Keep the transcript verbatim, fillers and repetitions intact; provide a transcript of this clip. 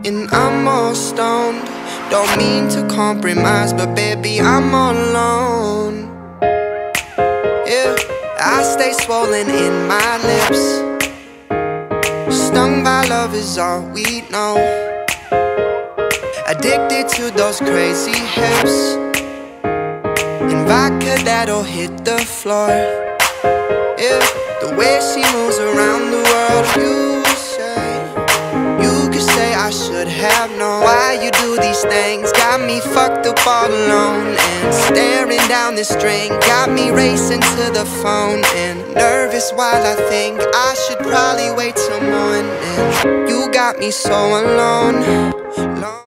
And I'm all stoned. Don't mean to compromise, but baby, I'm all alone. Yeah, I stay swollen in my lips. Stung by love is all we know. Addicted to those crazy hips. And vodka that'll hit the floor. Yeah, the way she moves around the world. You say, you could say I should have known why you do these things. Got me fucked up all alone and staring down the string. Got me racing to the phone and nervous while I think I should probably wait till morning. You got me so alone, alone.